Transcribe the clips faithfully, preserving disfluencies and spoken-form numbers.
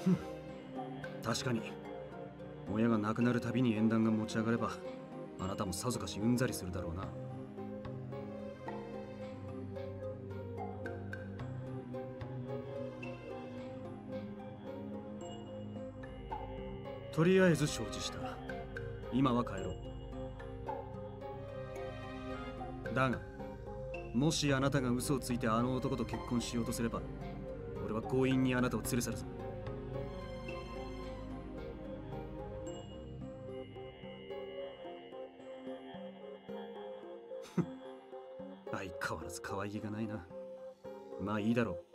確かに親が亡くなるたびに縁談が持ち上がれば、あなたもさぞかしうんざりするだろうな。とりあえず承知した。今は帰ろう。だがもしあなたが嘘をついてあの男と結婚しようとすれば、俺は強引にあなたを連れ去るぞ。相変わらず可愛げがないな。まあいいだろう。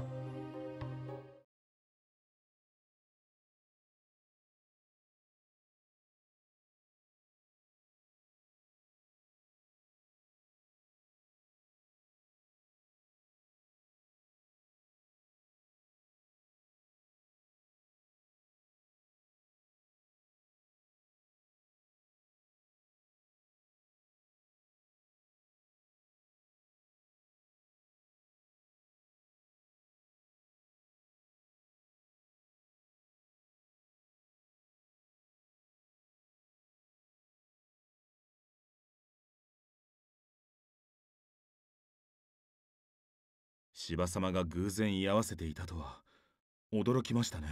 柴様が偶然居合わせていたとは驚きましたね。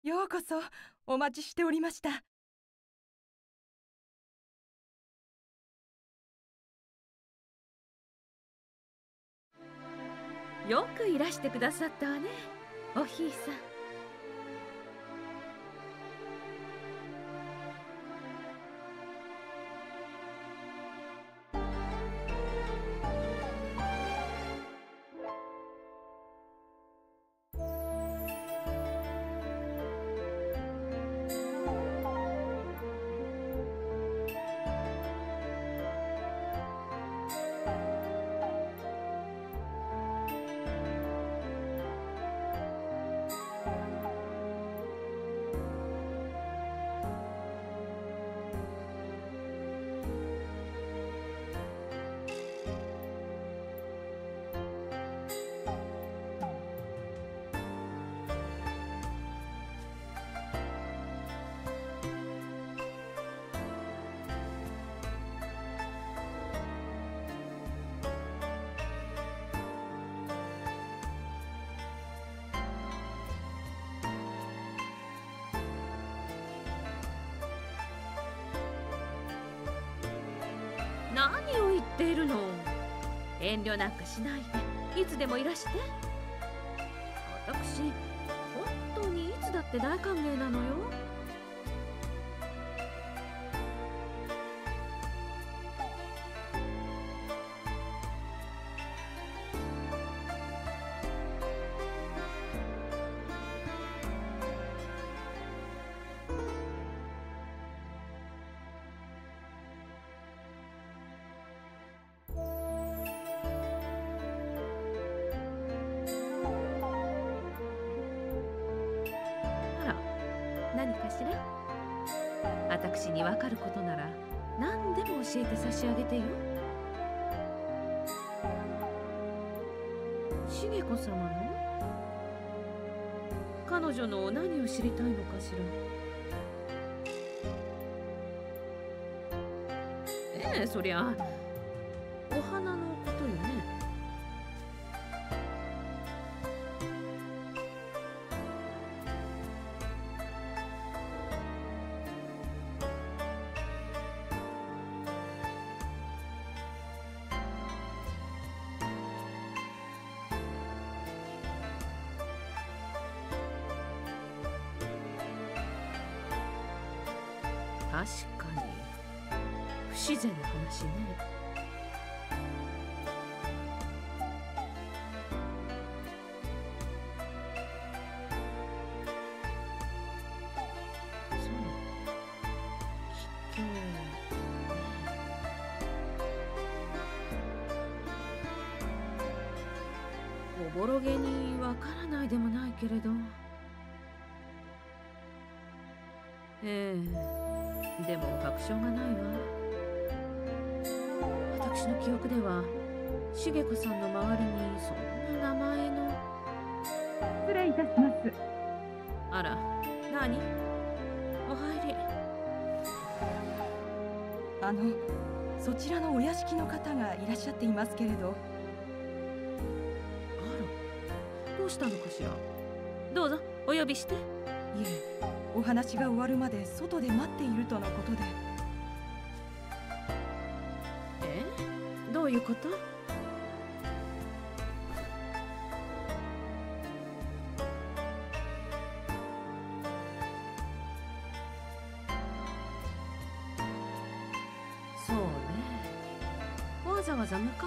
ようこそ。お待ちしておりました。 よくいらしてくださったわね、おひいさん。何を言っているの。遠慮なんかしないで、いつでもいらして。私、本当にいつだって大歓迎なのよ。何かしら。私に分かることなら何でも教えて差し上げてよ。茂子様の彼女の何を知りたいのかしら。ええ、そりゃお花のことよね。確かに不自然な話ね。そう、きっとおぼろげにわからないでもないけれど。ええ、でも確証がないわ。私の記憶では茂子さんの周りにそんな名前の。 失礼いたします。 あら、何？お入り。 あの、そちらのお屋敷の方がいらっしゃっていますけれど。 あら、どうしたのかしら。どうぞお呼びして。 いえ、お話が終わるまで外で待っているとのことで。 え？どういうこと？そうね。わざわざ迎えに来るなんて、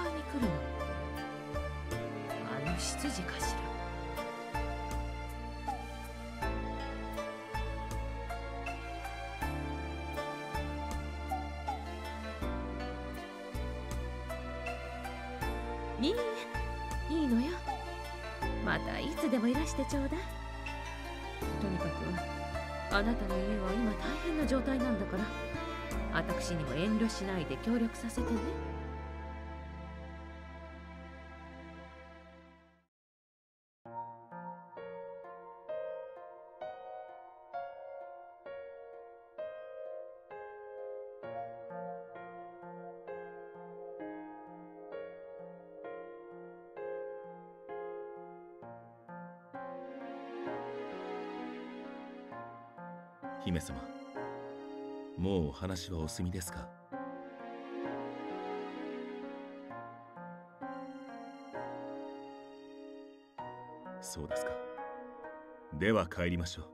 あの執事かしら。いいえ、いいのよ。またいつでもいらしてちょうだい。とにかくあなたの家は今大変な状態なんだから、私にも遠慮しないで協力させてね。 姫様、もう話はお済みですか？そうですか。では帰りましょう。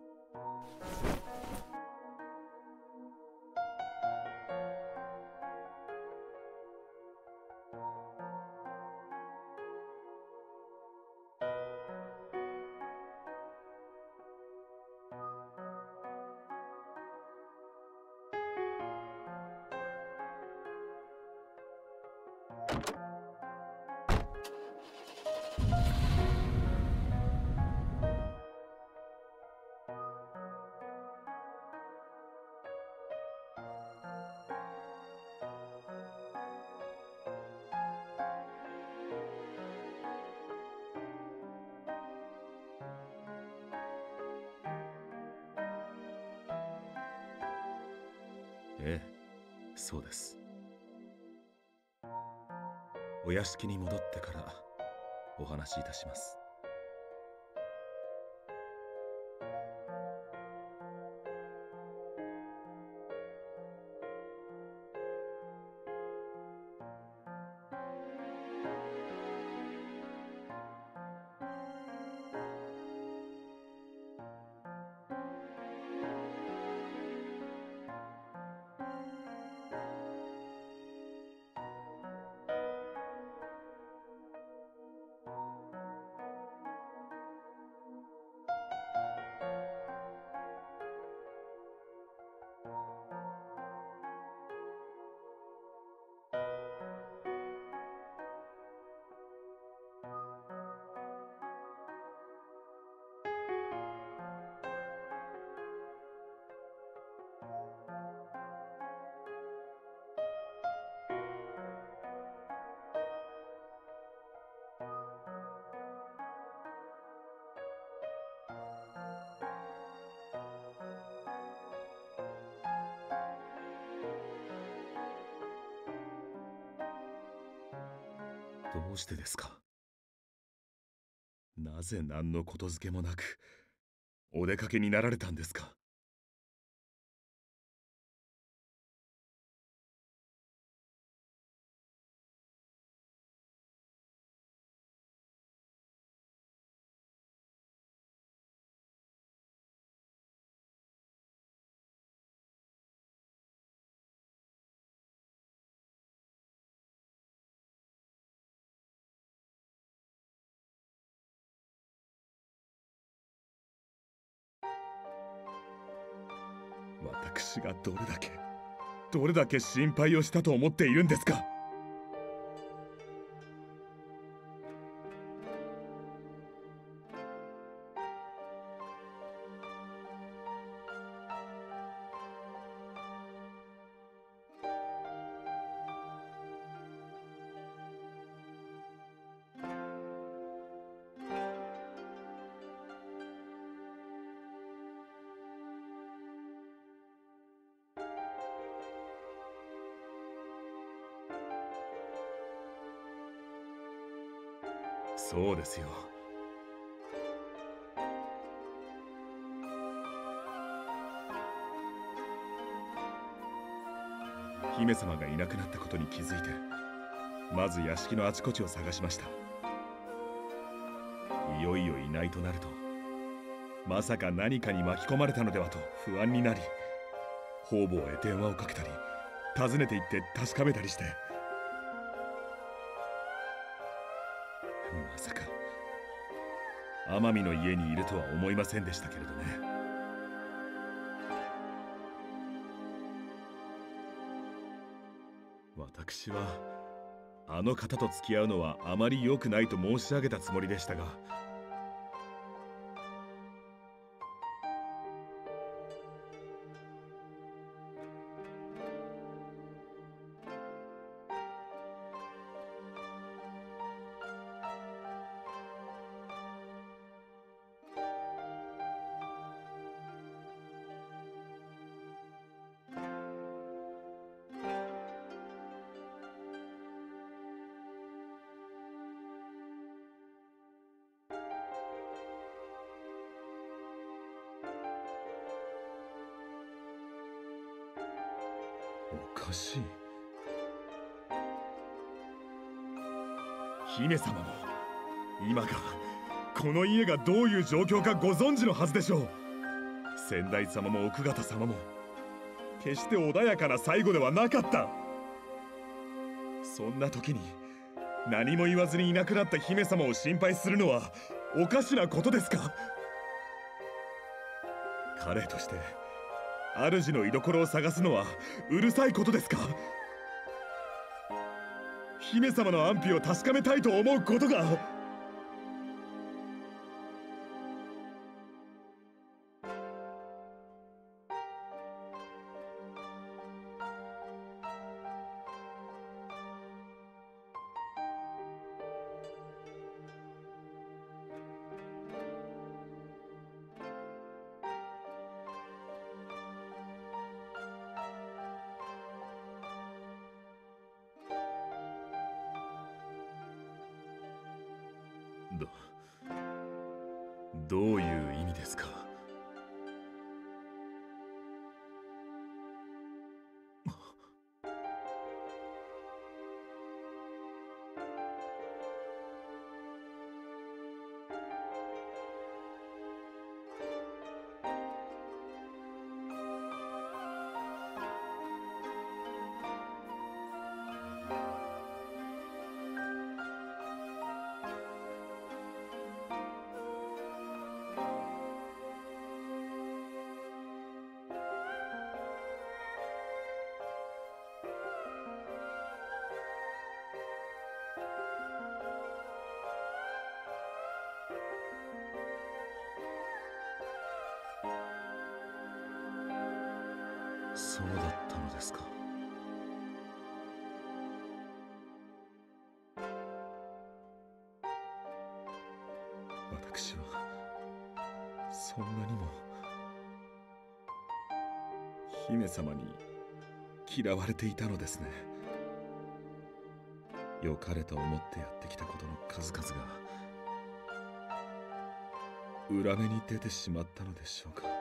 ええ、そうです。お屋敷に戻ってからお話しいたします。どうしてですか？なぜ何のことづけもなくお出かけになられたんですか？私がどれだけどれだけ心配をしたと思っているんですか？そうですよ。姫様がいなくなったことに気づいて、まず屋敷のあちこちを探しました。いよいよいないとなると、まさか何かに巻き込まれたのではと不安になり、方々へ電話をかけたり訪ねて行って確かめたりして、まさか天海の家にいるとは思いませんでしたけれどね。私はあの方と付き合うのはあまり良くないと申し上げたつもりでしたが、 おかしい。姫様も今がこの家がどういう状況かご存知のはずでしょう。先代様も奥方様も決して穏やかな最後ではなかった。そんな時に何も言わずにいなくなった姫様を心配するのはおかしなことですか？彼として主の居所を探すのはうるさいことですか？姫様の安否を確かめたいと思うことが。ど、どういう意味ですか？そうだったのですか。私はそんなにも姫様に嫌われていたのですね。良かれと思ってやってきたことの数々が裏目に出てしまったのでしょうか。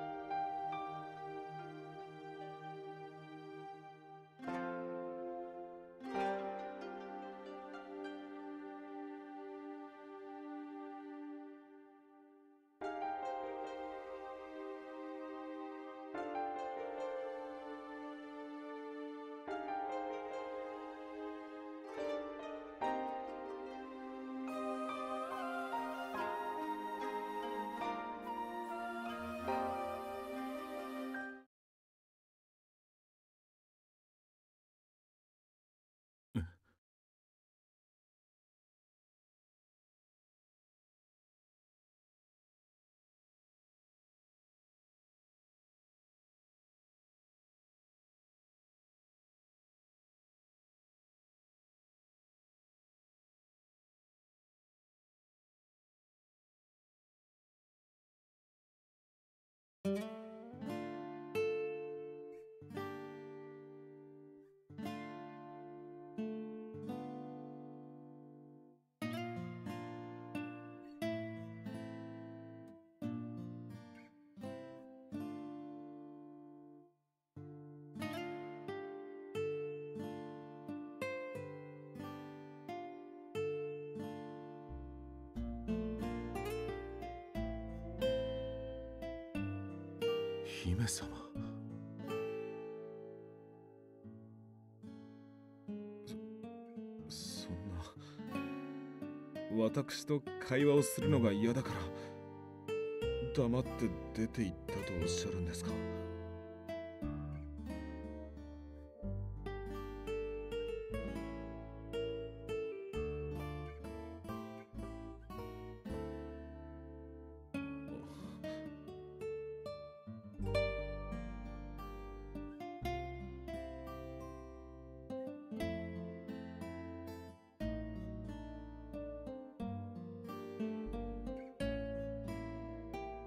姫様、そ、そんな。私と会話をするのが嫌だから黙って出て行ったとおっしゃるんですか？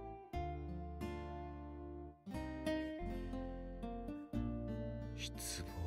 失望。